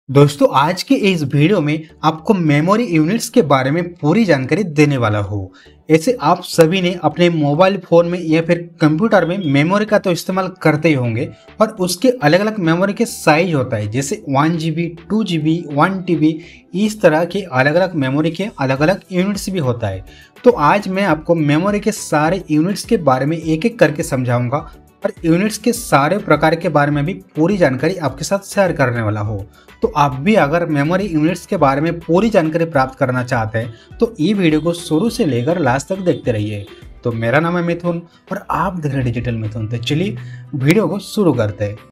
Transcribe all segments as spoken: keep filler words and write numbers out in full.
दोस्तों आज के इस वीडियो में आपको मेमोरी यूनिट्स के बारे में पूरी जानकारी देने वाला हूँ। ऐसे आप सभी ने अपने मोबाइल फोन में या फिर कंप्यूटर में मेमोरी का तो इस्तेमाल करते ही होंगे और उसके अलग अलग मेमोरी के साइज होता है, जैसे one G B two G B one T B, इस तरह के अलग अलग मेमोरी के अलग अलग यूनिट्स भी होता है। तो आज मैं आपको मेमोरी के सारे यूनिट्स के बारे में एक एक करके समझाऊंगा और यूनिट्स के सारे प्रकार के बारे में भी पूरी जानकारी आपके साथ शेयर करने वाला हूँ। तो आप भी अगर मेमोरी यूनिट्स के बारे में पूरी जानकारी प्राप्त करना चाहते हैं तो ये वीडियो को शुरू से लेकर लास्ट तक देखते रहिए। तो मेरा नाम है मिथुन और आप देख रहे हैं डिजिटल मिथुन। तो चलिए वीडियो को शुरू करते हैं।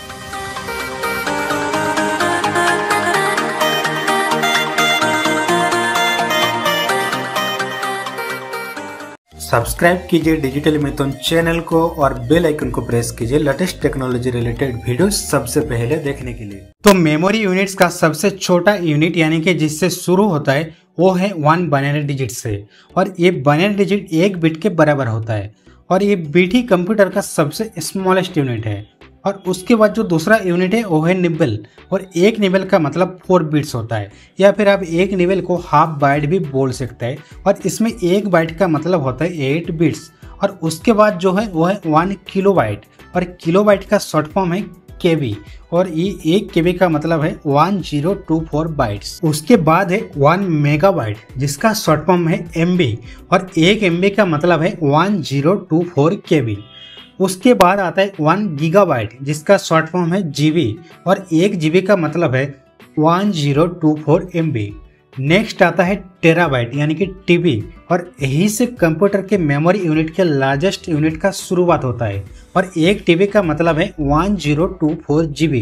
सब्सक्राइब कीजिए डिजिटल मिथुन चैनल को और बेल आइकन को प्रेस कीजिए लेटेस्ट टेक्नोलॉजी रिलेटेड वीडियो सबसे पहले देखने के लिए। तो मेमोरी यूनिट्स का सबसे छोटा यूनिट यानी कि जिससे शुरू होता है वो है वन बाइनरी डिजिट से, और ये बाइनरी डिजिट एक बिट के बराबर होता है और ये बिट ही कंप्यूटर का सबसे स्मॉलेस्ट यूनिट है। और उसके बाद जो दूसरा यूनिट है वो है निबल, और एक निबल का मतलब फोर बिट्स होता है, या फिर आप एक निबल को हाफ बाइट भी बोल सकते हैं, और इसमें एक बाइट का मतलब होता है एट बिट्स। और उसके बाद जो है वो है वन किलो बाइट, और किलो बाइट का शॉर्ट फॉर्म है केबी, और ये एक केबी का मतलब है one zero two four bytes. उसके बाद है वन मेगाबाइट जिसका शॉर्ट फॉर्म है एमबी, और एक एमबी का मतलब है one zero two four KB. उसके बाद आता है वन गीगाबाइट जिसका शॉर्ट फॉर्म है जीबी, और एक जीबी का मतलब है one zero two four MB. Next आता है टेराबाइट यानी कि टीबी, और यही से कंप्यूटर के मेमोरी यूनिट के लार्जेस्ट यूनिट का शुरुआत होता है, और एक टीबी का मतलब है one zero two four GB.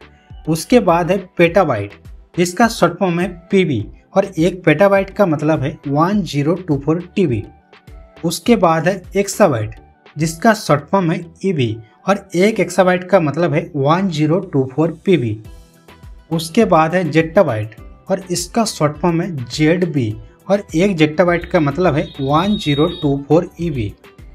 उसके बाद है पेटाबाइट जिसका शॉर्ट फॉर्म है पीबी, और एक पेटाबाइट का मतलब है one zero two four TB. उसके बाद है एक्साबाइट जिसका शॉर्ट फॉर्म है ईबी, और एक एक्साबाइट का मतलब है one zero two four PB. उसके बाद है जेट्टाबाइट, और इसका शॉर्ट फॉर्म है जेडबी, और एक जेट्टाबाइट का मतलब है one zero two four EB.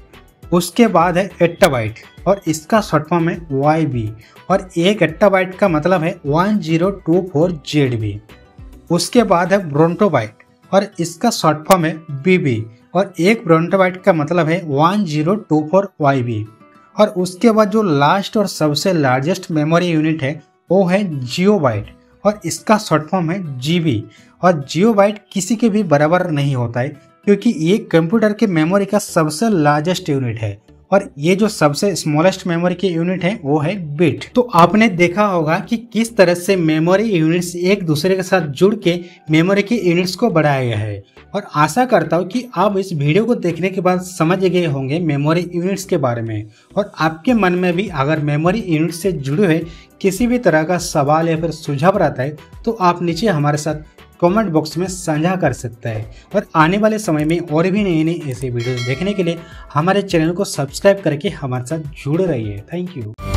उसके बाद है एट्टाबाइट, और इसका शॉर्ट फॉर्म है वाईबी, और एक एट्टाबाइट का मतलब है one zero two four ZB. उसके बाद है ब्रोंटोबाइट, और इसका शॉर्ट फॉर्म है बीबी, और एक ब्रोंटोबाइट का मतलब है one zero two four YB. और उसके बाद जो लास्ट और सबसे लार्जेस्ट मेमोरी यूनिट है वो है जियोबाइट, और इसका शॉर्ट फॉर्म है जीबी। और जियोबाइट किसी के भी बराबर नहीं होता है क्योंकि ये कंप्यूटर के मेमोरी का सबसे लार्जेस्ट यूनिट है, और ये जो सबसे स्मॉलेस्ट मेमोरी के यूनिट है वो है बिट। तो आपने देखा होगा कि किस तरह से मेमोरी यूनिट्स एक दूसरे के साथ जुड़ के मेमोरी के यूनिट्स को बढ़ाया गया है, और आशा करता हूँ कि आप इस वीडियो को देखने के बाद समझ गए होंगे मेमोरी यूनिट्स के बारे में। और आपके मन में भी अगर मेमोरी यूनिट से जुड़े हुए किसी भी तरह का सवाल या फिर सुझाव रहता है तो आप नीचे हमारे साथ कमेंट बॉक्स में साझा कर सकता है। और आने वाले समय में और भी नई नई ऐसे वीडियोस देखने के लिए हमारे चैनल को सब्सक्राइब करके हमारे साथ जुड़े रहिए। Thank you.